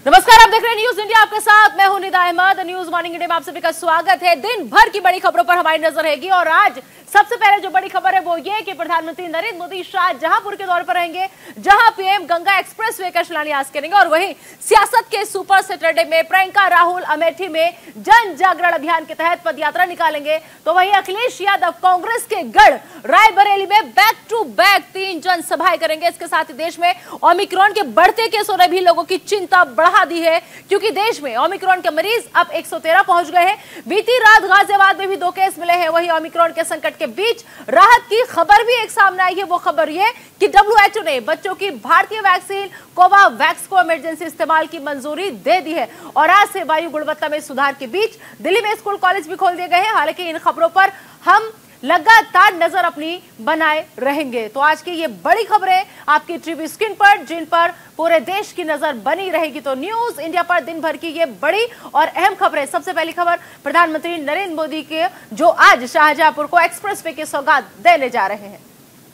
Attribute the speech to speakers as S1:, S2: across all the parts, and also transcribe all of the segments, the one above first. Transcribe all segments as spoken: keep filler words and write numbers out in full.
S1: नमस्कार, आप देख रहे हैं न्यूज इंडिया, आपके साथ मैं हूं Nida Ahmed. News Morning India में आप सभी का स्वागत है। दिन भर की बड़ी खबरों पर हमारी नजर रहेगी और आज सबसे पहले जो बड़ी खबर है वो ये कि प्रधानमंत्री नरेंद्र मोदी शाहजहांपुर के दौरे पर रहेंगे, जहां पीएम गंगा एक्सप्रेसवे का शिलान्यास करेंगे और वहीं सियासत के सुपर सैटरडे में प्रियंका राहुल अमेठी में जन जागरण अभियान के तहत पदयात्रा निकालेंगे, तो वहीं अखिलेश यादव कांग्रेस के गढ़ रायबरेली में बैक टू बैक तीन जनसभाएं करेंगे। इसके साथ ही देश में ओमिक्रॉन के बढ़ते केसों ने भी लोगों की चिंता बढ़ा दी है, क्योंकि देश में ओमिक्रॉन के मरीज अब एक सौ तेरह पहुंच गए हैं। बीती रात गाजियाबाद में भी दो केस मिले हैं। वहीं ओमिक्रॉन के संकट के बीच राहत की खबर भी एक सामने आई है। वो खबर ये कि डब्ल्यूएचओ ने बच्चों की भारतीय वैक्सीन कोवावैक्स को इमरजेंसी इस्तेमाल की मंजूरी दे दी है और आज से वायु गुणवत्ता में सुधार के बीच दिल्ली में स्कूल कॉलेज भी खोल दिए गए हैं। हालांकि इन खबरों पर हम लगातार नजर अपनी बनाए रहेंगे। तो आज की ये बड़ी खबरें आपकी टीवी स्क्रीन पर, जिन पर पूरे देश की नजर बनी रहेगी। तो न्यूज इंडिया पर दिन भर की ये बड़ी और अहम खबरें। सबसे पहली खबर, प्रधानमंत्री नरेंद्र मोदी के जो आज शाहजहांपुर को एक्सप्रेसवे की सौगात देने जा रहे हैं।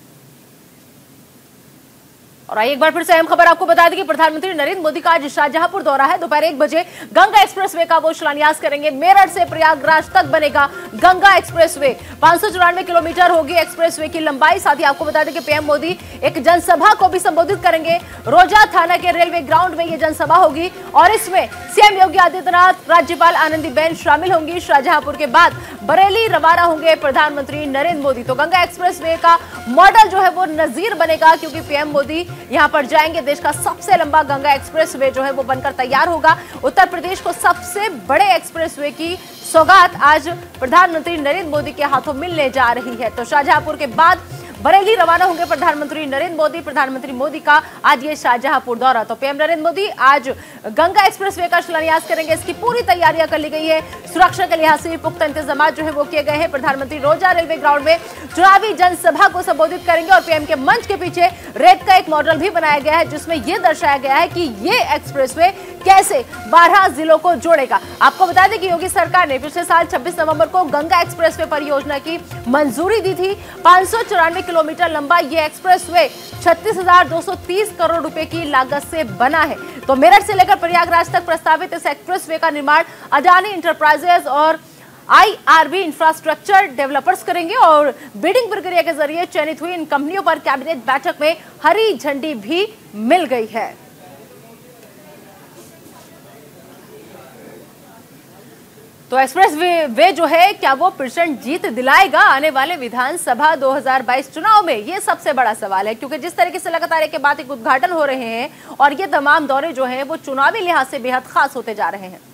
S1: और आइए एक बार फिर से अहम खबर आपको बता दें कि प्रधानमंत्री नरेंद्र मोदी का आज शाहजहांपुर दौरा है। दोपहर एक बजे गंगा एक्सप्रेसवे का वो शिलान्यास करेंगे। मेरठ से प्रयागराज तक बनेगा गंगा एक्सप्रेसवे। पांच सौ चौरानवे किलोमीटर होगी एक्सप्रेसवे की लंबाई। साथ ही आपको बता दें कि पीएम मोदी एक जनसभा को भी संबोधित करेंगे। रोजा थाना के रेलवे ग्राउंड में ये जनसभा होगी और इसमें सीएम योगी आदित्यनाथ, राज्यपाल आनंदीबेन शामिल होंगी। शाहजहांपुर के बाद बरेली रवाना होंगे प्रधानमंत्री नरेंद्र मोदी। तो गंगा एक्सप्रेसवे का मॉडल जो है वो नजीर बनेगा, क्योंकि पीएम मोदी यहां पर जाएंगे। देश का सबसे लंबा गंगा एक्सप्रेसवे जो है वो बनकर तैयार होगा। उत्तर प्रदेश को सबसे बड़े एक्सप्रेसवे की सौगात आज प्रधानमंत्री नरेंद्र मोदी के हाथों मिलने जा रही है। तो शाहजहांपुर के बाद बरेली रवाना होंगे प्रधानमंत्री नरेंद्र मोदी। प्रधानमंत्री मोदी का आज ये शाहजहांपुर दौरा। तो पीएम नरेंद्र मोदी आज गंगा एक्सप्रेसवे का शिलान्यास करेंगे। इसकी पूरी तैयारियां कर ली गई है। सुरक्षा के लिहाज से पुख्ता इंतजाम जो है वो किए गए हैं। प्रधानमंत्री रोजा रेलवे ग्राउंड में चुनावी जनसभा को संबोधित करेंगे और पीएम के मंच के पीछे रेत का एक मॉडल भी बनाया गया है, जिसमें यह दर्शाया गया है कि ये एक्सप्रेसवे कैसे बारह जिलों को जोड़ेगा। आपको बता दें कि योगी सरकार ने पिछले साल छब्बीस नवंबर को गंगा एक्सप्रेसवे परियोजना की मंजूरी दी थी। पांच सौ चौरानवे किलोमीटर लंबा ये एक्सप्रेसवे छत्तीस हजार दो सौ तीस करोड़ रुपए की लागत से बना है। तो मेरठ से लेकर प्रयागराज तक प्रस्तावित इस एक्सप्रेसवे का निर्माण अडानी इंटरप्राइजेज और आईआरबी इंफ्रास्ट्रक्चर डेवलपर्स करेंगे और बिडिंग प्रक्रिया के जरिए चयनित हुई इन कंपनियों पर कैबिनेट बैठक में हरी झंडी भी मिल गई है। तो एक्सप्रेस वे, वे जो है क्या वो परसेंट जीत दिलाएगा आने वाले विधानसभा दो हज़ार बाईस चुनाव में? ये सबसे बड़ा सवाल है, क्योंकि जिस तरीके से लगातार एक के बाद एक उद्घाटन हो रहे हैं और ये तमाम दौरे जो हैं वो चुनावी लिहाज से बेहद खास होते जा रहे हैं।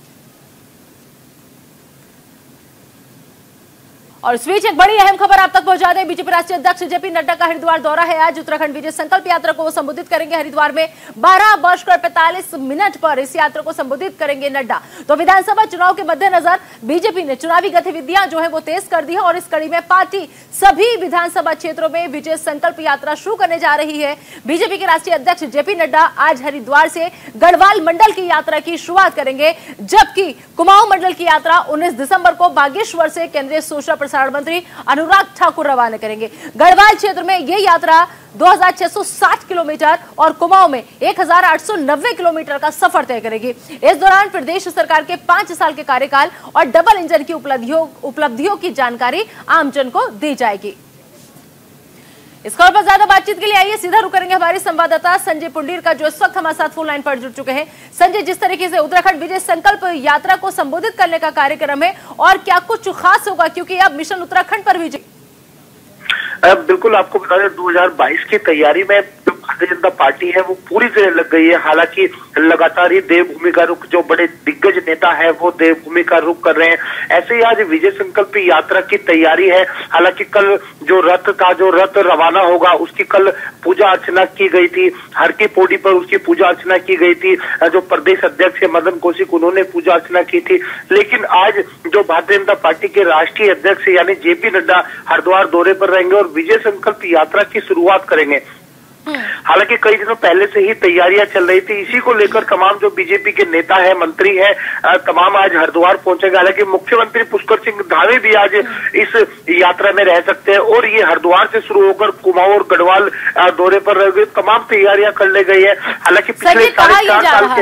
S1: और इस बीच एक बड़ी अहम खबर आप तक पहुंचा दें। बीजेपी राष्ट्रीय अध्यक्ष जेपी नड्डा का हरिद्वार दौरा है। आज उत्तराखंड विजय संकल्प यात्रा को वो संबोधित करेंगे। हरिद्वार में बारह बजकर पैंतालीस मिनट पर इस यात्रा को संबोधित करेंगे नड्डा। तो विधानसभा चुनाव के मद्देनजर बीजेपी ने चुनावी गतिविधियां जो है वो तेज कर दी है और इस कड़ी में पार्टी सभी विधानसभा क्षेत्रों में विजय संकल्प यात्रा शुरू करने जा रही है। बीजेपी के राष्ट्रीय अध्यक्ष जेपी नड्डा आज हरिद्वार से गढ़वाल मंडल की यात्रा की शुरुआत करेंगे, जबकि कुमाऊं मंडल की यात्रा उन्नीस दिसंबर को बागेश्वर से केंद्रीय सूचना प्रसारण मंत्री अनुराग ठाकुर रवाना करेंगे। गढ़वाल क्षेत्र में यह यात्रा दो हज़ार छह सौ साठ किलोमीटर और कुमाऊं में एक हज़ार आठ सौ नब्बे किलोमीटर का सफर तय करेगी। इस दौरान प्रदेश सरकार के पांच साल के कार्यकाल और डबल इंजन की उपलब्धियों उपलब्धियों की जानकारी आमजन को दी जाएगी। इस खबर पर ज्यादा बातचीत के लिए आइए सीधा रुक करेंगे हमारे संवाददाता संजय पुंडीर का, जो इस वक्त हमारे साथ फोन लाइन पर जुड़ चुके हैं। संजय, जिस तरीके से उत्तराखंड विजय संकल्प यात्रा को संबोधित करने का कार्यक्रम है और क्या कुछ खास होगा, क्योंकि अब मिशन उत्तराखंड पर भी
S2: बिल्कुल आपको बता दें दो हज़ार बाईस की तैयारी में जो भारतीय जनता पार्टी है वो पूरी तरह लग गई है। हालांकि लगातार ही देवभूमि का रुख, जो बड़े दिग्गज नेता है वो देवभूमि का रुख कर रहे हैं। ऐसे ही आज विजय संकल्प यात्रा की तैयारी है। हालांकि कल जो रथ था, जो रथ रवाना होगा, उसकी कल पूजा अर्चना की गई थी। हर की पौड़ी पर उसकी पूजा अर्चना की गई थी। जो प्रदेश अध्यक्ष है मदन कौशिक, उन्होंने पूजा अर्चना की थी। लेकिन आज जो भारतीय जनता पार्टी के राष्ट्रीय अध्यक्ष यानी जेपी नड्डा हरिद्वार दौरे पर रहेंगे और विजय संकल्प यात्रा की शुरुआत करेंगे। हालांकि कई दिनों पहले से ही तैयारियां चल रही थी। इसी को लेकर तमाम जो बीजेपी के नेता है, मंत्री है, तमाम आज हरिद्वार पहुंचेंगे। हालांकि मुख्यमंत्री पुष्कर सिंह धामी भी आज इस यात्रा में रह सकते हैं और ये हरिद्वार से शुरू होकर कुमाऊं और गढ़वाल दौरे पर रहेंगे। तमाम तैयारियां कर ली गई है। हालांकि पिछले साढ़े चार साल के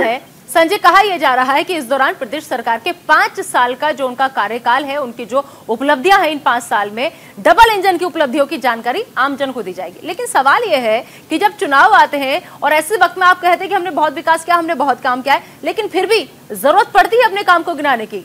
S1: संजय, कहा यह जा रहा है कि इस दौरान प्रदेश सरकार के पांच साल का जो उनका कार्यकाल है, उनकी जो उपलब्धियां हैं इन पांच साल में, डबल इंजन की उपलब्धियों की जानकारी आमजन को दी जाएगी। लेकिन सवाल यह है कि जब चुनाव आते हैं और ऐसे वक्त में आप कहते हैं कि हमने बहुत विकास किया, हमने बहुत काम किया है, लेकिन फिर भी जरूरत पड़ती है अपने काम को गिनाने की।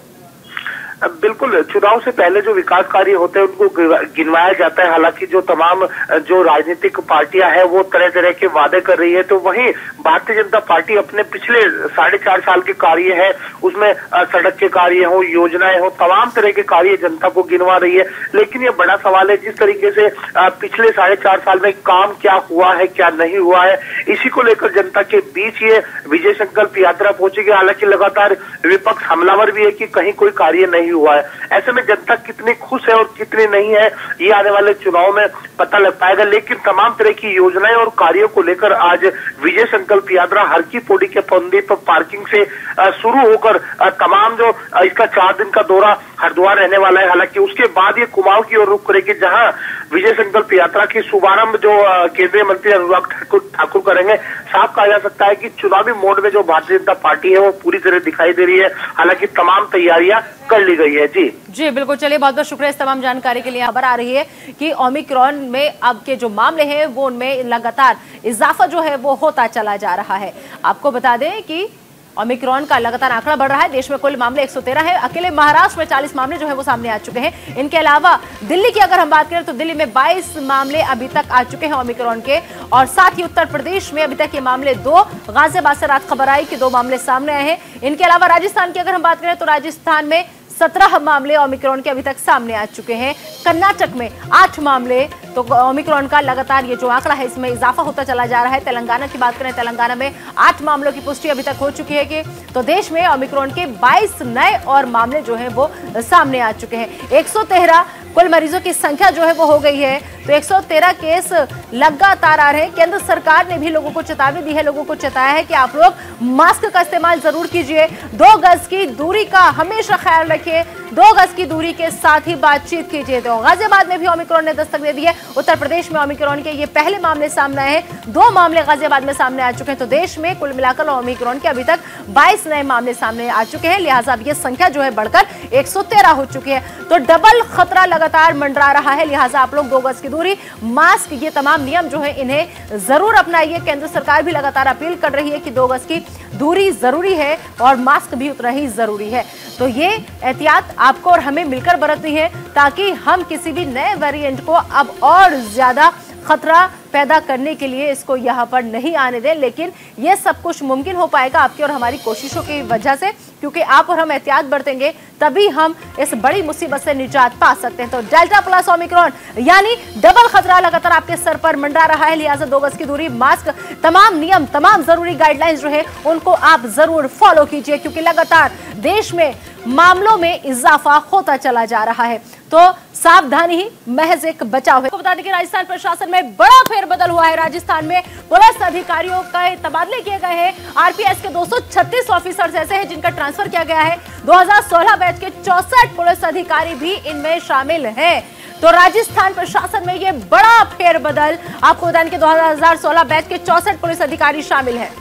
S2: बिल्कुल, चुनाव से पहले जो विकास कार्य होते हैं उनको गिनवाया जाता है। हालांकि जो तमाम जो राजनीतिक पार्टियां हैं वो तरह तरह के वादे कर रही है, तो वहीं भारतीय जनता पार्टी अपने पिछले साढ़े चार साल के कार्य है उसमें सड़क के कार्य हो, योजनाएं हो, तमाम तरह के कार्य जनता को गिनवा रही है। लेकिन ये बड़ा सवाल है, जिस तरीके से पिछले साढ़े चार साल में काम क्या हुआ है, क्या नहीं हुआ है, इसी को लेकर जनता के बीच ये विजय संकल्प यात्रा पहुंचेगी। हालांकि लगातार विपक्ष हमलावर भी है कि कहीं कोई कार्य नहीं हुआ है। ऐसे में जनता कितनी खुश है और कितनी नहीं है, ये आने वाले चुनाव में पता लग पाएगा। लेकिन तमाम तरह की योजनाएं और कार्यों को लेकर आज विजय संकल्प यात्रा हर की पौड़ी के पंदी पर पार्किंग से शुरू होकर तमाम जो इसका चार दिन का दौरा हरिद्वार रहने वाला है। हालांकि उसके बाद ये कुमाऊं की ओर रुख करेगी, जहां विजय संकल्प यात्रा की शुभारंभ जो केंद्रीय मंत्री अनुराग ठाकुर ठाकुर करेंगे। साफ कहा जा सकता है कि चुनावी मोड में जो भारतीय जनता पार्टी है वो पूरी तरह दिखाई दे रही है। हालांकि तमाम तैयारियां कर ली गई है। जी
S1: जी बिल्कुल, चलिए बहुत बहुत शुक्रिया इस तमाम जानकारी के लिए। खबर आ रही है कि ओमिक्रॉन में अब के जो मामले हैं वो उनमें लगातार इजाफा जो है वो होता चला जा रहा है। आपको बता दें कि ओमिक्रॉन का लगातार आंकड़ा बढ़ रहा है। देश में कुल मामले एक सौ तेरह है। अकेले महाराष्ट्र में चालीस मामले जो है वो सामने आ चुके हैं। इनके अलावा दिल्ली की अगर हम बात करें तो दिल्ली में बाईस मामले अभी तक आ चुके हैं ओमिक्रॉन के, और साथ ही उत्तर प्रदेश में अभी तक ये मामले दो, गाजियाबाद से रात खबर आई कि दो मामले सामने आए हैं। इनके अलावा राजस्थान की अगर हम बात करें तो राजस्थान में सत्रह मामले ओमिक्रॉन के अभी तक सामने आ चुके हैं। कर्नाटक में आठ मामले, तो ओमिक्रॉन का लगातार ये जो आंकड़ा है इसमें इजाफा होता चला जा रहा है। तेलंगाना की बात करें, तेलंगाना में आठ मामलों की पुष्टि अभी तक हो चुकी है कि तो देश में ओमिक्रॉन के बाईस नए और मामले जो हैं वो सामने आ चुके हैं। एक सौ तेरह कुल मरीजों की संख्या जो है वो हो गई है, तो एक सौ तेरह केस लगातार आ रहे हैं। केंद्र सरकार ने भी लोगों को चेतावनी दी है, लोगों को चेताया है कि आप लोग मास्क का इस्तेमाल जरूर कीजिए, दो गज की दूरी का हमेशा ख्याल रखिए, दो गज की दूरी के साथ ही बातचीत कीजिए। तो गाजियाबाद में भी ओमिक्रॉन ने दस्तक दे दी है। उत्तर प्रदेश में ओमिक्रॉन के ये पहले मामले सामने आए हैं, दो मामले गाजियाबाद में सामने आ चुके हैं। तो देश में कुल मिलाकर ओमिक्रॉन के अभी तक बाईस नए मामले सामने आ चुके हैं, लिहाजा अब ये संख्या जो है बढ़कर एक सौ तेरह हो चुकी है। तो डबल खतरा लगातार मंडरा रहा है, लिहाजा आप लोग दो गज की दूरी, मास्क, ये तमाम नियम जो है इन्हें जरूर अपनाइए। केंद्र सरकार भी लगातार अपील कर रही है कि दो गज की दूरी जरूरी है और मास्क भी उतना ही जरूरी है। तो ये एहतियात आपको और हमें मिलकर बरतनी है ताकि हम किसी भी नए वेरिएंट को अब और ज्यादा खतरा पैदा करने के लिए इसको यहाँ पर नहीं आने दें। लेकिन ये सब कुछ मुमकिन हो पाएगा आपकी और हमारी कोशिशों की वजह से, क्योंकि आप और हम एहतियात बरतेंगे तभी हम इस बड़ी मुसीबत से निजात पा सकते हैं। तो डेल्टा प्लस ओमिक्रॉन यानी डबल खतरा लगातार आपके सर पर मंडरा रहा है, लिहाजा दो गज की दूरी, मास्क, तमाम नियम, तमाम जरूरी गाइडलाइंस जो है उनको आप जरूर फॉलो कीजिए, क्योंकि लगातार देश में मामलों में इजाफा होता चला जा रहा है। तो सावधानी ही महज एक बचाव है। बता दें कि राजस्थान प्रशासन में बड़ा फेरबदल हुआ है। राजस्थान में पुलिस अधिकारियों का तबादले किए गए हैं। आरपीएस के दो सौ छत्तीस ऑफिसर्स ऐसे हैं जिनका ट्रांसफर किया गया है। दो हज़ार सोलह बैच के चौसठ पुलिस अधिकारी भी इनमें शामिल हैं। तो राजस्थान प्रशासन में ये बड़ा फेरबदल, आपको बता दें कि दो हज़ार सोलह बैच के चौसठ पुलिस अधिकारी शामिल हैं।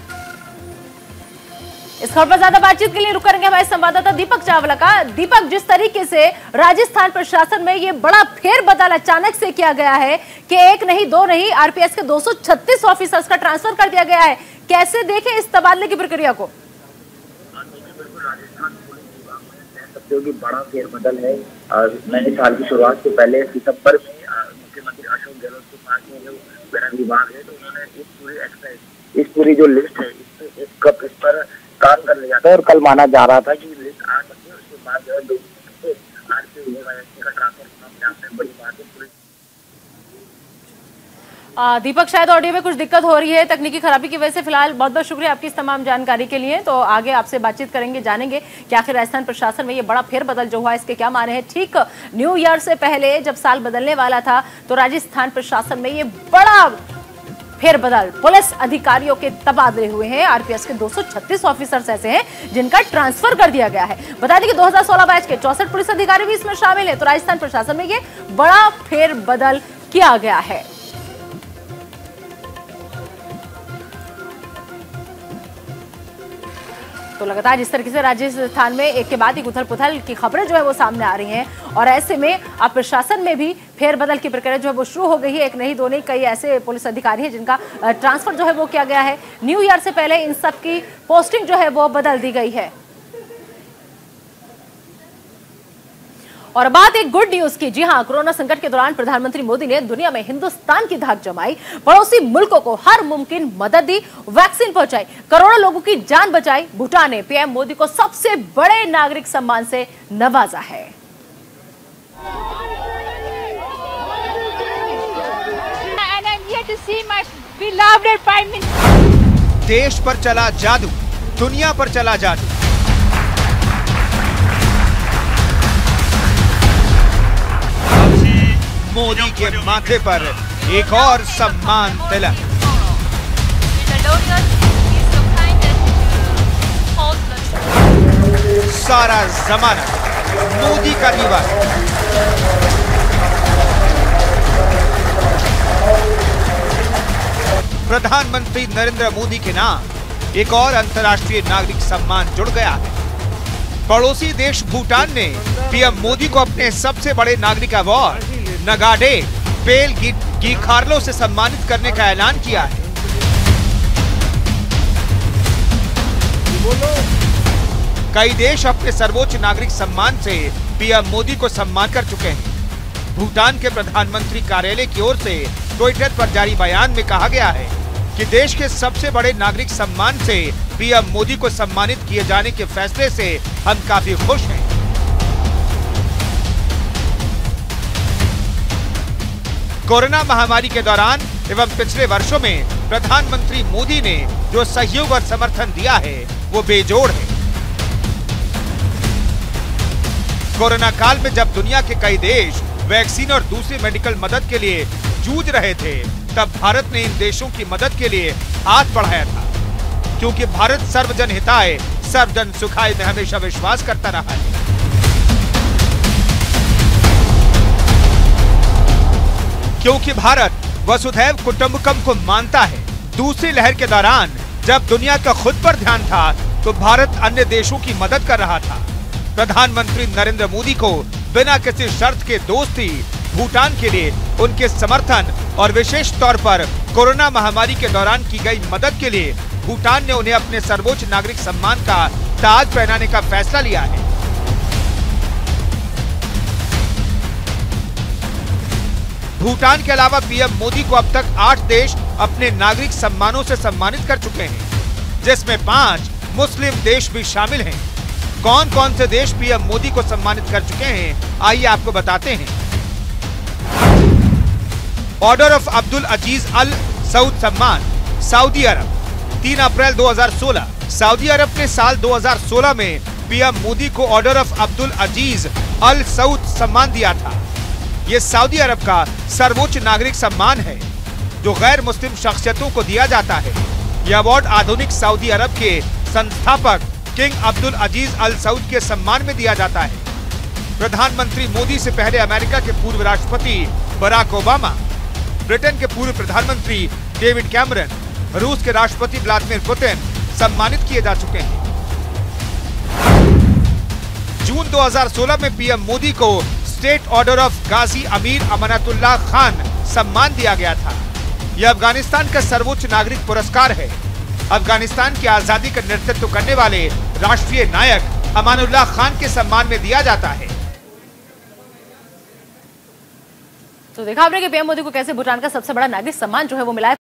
S1: इस खबर पर ज्यादा बातचीत के लिए रुक करेंगे हमारे संवाददाता दीपक चावला का। दीपक, जिस तरीके से राजस्थान प्रशासन में ये बड़ा फेरबदल अचानक से किया गया है कि एक नहीं दो नहीं, आरपीएस के दो सौ छत्तीस ऑफिसर्स का ट्रांसफर कर दिया गया है, कैसे देखें इस तबादले की प्रक्रिया को?
S3: कि बड़ा फेरबदल है। नए साल की शुरुआत से पहले सितंबर में मुख्यमंत्री अशोक गहलोत के पास में जो गृह विभाग है, तो उन्होंने इस पूरी एक्सरसाइज, इस पूरी जो लिस्ट है इस, इस, इस पर काम कर लिया था और कल माना जा रहा था कि लिस्ट आ सकती है। उसके बाद जो है लोग आरपीएस का ट्रांसफर होना अपने बड़ी बात है।
S1: दीपक, शायद ऑडियो में कुछ दिक्कत हो रही है तकनीकी खराबी की वजह से। फिलहाल बहुत बहुत शुक्रिया आपकी इस तमाम जानकारी के लिए। तो आगे आपसे बातचीत करेंगे, जानेंगे कि आखिर राजस्थान प्रशासन में ये बड़ा फेरबदल जो हुआ इसके क्या माने हैं। ठीक न्यू ईयर से पहले जब साल बदलने वाला था तो राजस्थान प्रशासन में ये बड़ा फेरबदल, पुलिस अधिकारियों के तबादले हुए हैं। आरपीएस के दो सौ छत्तीस ऑफिसर्स ऐसे हैं जिनका ट्रांसफर कर दिया गया है। बता दें कि दो हज़ार सोलह बैच के चौसठ पुलिस अधिकारी भी इसमें शामिल हैं। तो राजस्थान प्रशासन में ये बड़ा फेरबदल किया गया है। तो लगातार जिस तरीके से राजस्थान में एक के बाद एक उथल पुथल की खबरें जो है वो सामने आ रही हैं और ऐसे में अब प्रशासन में भी फेरबदल की प्रक्रिया जो है वो शुरू हो गई है। एक नहीं दो नहीं कई ऐसे पुलिस अधिकारी हैं जिनका ट्रांसफर जो है वो किया गया है। न्यू ईयर से पहले इन सब की पोस्टिंग जो है वो बदल दी गई है। और बात एक गुड न्यूज की। जी हां, कोरोना संकट के दौरान प्रधानमंत्री मोदी ने दुनिया में हिंदुस्तान की धाक जमाई, पड़ोसी मुल्कों को हर मुमकिन मदद दी, वैक्सीन पहुंचाई, करोड़ों लोगों की जान बचाई। भूटान ने पीएम मोदी को सबसे बड़े नागरिक सम्मान से नवाजा है।
S4: देश पर चला जादू, दुनिया पर चला जादू। मोदी के माथे पर एक और सम्मान तिलक। सारा जमाना मोदी का दीवाना। प्रधानमंत्री नरेंद्र मोदी के नाम एक और अंतर्राष्ट्रीय नागरिक सम्मान जुड़ गया है। पड़ोसी देश भूटान ने पीएम मोदी को अपने सबसे बड़े नागरिक अवार्ड नगाडे पेल गीखार्लो से सम्मानित करने का ऐलान किया है। कई देश अपने सर्वोच्च नागरिक सम्मान से पीएम मोदी को सम्मान कर चुके हैं। भूटान के प्रधानमंत्री कार्यालय की ओर से ट्विटर पर जारी बयान में कहा गया है कि देश के सबसे बड़े नागरिक सम्मान से पीएम मोदी को सम्मानित किए जाने के फैसले से हम काफी खुश हैं। कोरोना महामारी के दौरान एवं पिछले वर्षों में प्रधानमंत्री मोदी ने जो सहयोग और समर्थन दिया है वो बेजोड़ है। कोरोना काल में जब दुनिया के कई देश वैक्सीन और दूसरी मेडिकल मदद के लिए जूझ रहे थे, तब भारत ने इन देशों की मदद के लिए हाथ बढ़ाया था, क्योंकि भारत सर्वजन हिताय सर्वजन सुखाय में हमेशा विश्वास करता रहा है। क्योंकि भारत वसुधैव कुटुंबकम को मानता है। दूसरी लहर के दौरान जब दुनिया का खुद पर ध्यान था, तो भारत अन्य देशों की मदद कर रहा था। प्रधानमंत्री नरेंद्र मोदी को बिना किसी शर्त के दोस्ती भूटान के लिए उनके समर्थन और विशेष तौर पर कोरोना महामारी के दौरान की गई मदद के लिए भूटान ने उन्हें अपने सर्वोच्च नागरिक सम्मान का ताज पहनाने का फैसला लिया है। भूटान के अलावा पीएम मोदी को अब तक आठ देश अपने नागरिक सम्मानों से सम्मानित कर चुके हैं, जिसमें पांच मुस्लिम देश भी शामिल हैं। कौन कौन से देश पीएम मोदी को सम्मानित कर चुके हैं, आइए आपको बताते हैं। Order of Abdul Aziz Al Saud सम्मान, सऊदी अरब, तीन अप्रैल दो हज़ार सोलह। सऊदी अरब ने साल दो हज़ार सोलह में पीएम मोदी को Order of Abdul Aziz Al Saud सम्मान दिया था। ये सऊदी अरब का सर्वोच्च नागरिक सम्मान है जो गैर मुस्लिम शख्सियतों को दिया जाता है। यह अवार्ड आधुनिक सऊदी अरब के संस्थापक King Abdul Aziz Al Saud के सम्मान में दिया जाता है। प्रधानमंत्री मोदी से पहले अमेरिका के पूर्व राष्ट्रपति बराक ओबामा, ब्रिटेन के पूर्व प्रधानमंत्री डेविड कैमरन, रूस के राष्ट्रपति व्लादिमीर पुतिन सम्मानित किए जा चुके हैं। जून दो हज़ार सोलह में पीएम मोदी को स्टेट ऑर्डर ऑफ गाजी अमीर अमानतुल्लाह खान सम्मान दिया गया था। यह अफगानिस्तान का सर्वोच्च नागरिक पुरस्कार है। अफगानिस्तान की आजादी का नेतृत्व करने वाले राष्ट्रीय नायक अमानुल्लाह खान के सम्मान में दिया जाता है।
S1: तो देखा आपने कि पीएम मोदी को कैसे भूटान का सबसे बड़ा नागरिक सम्मान जो है वो मिला है।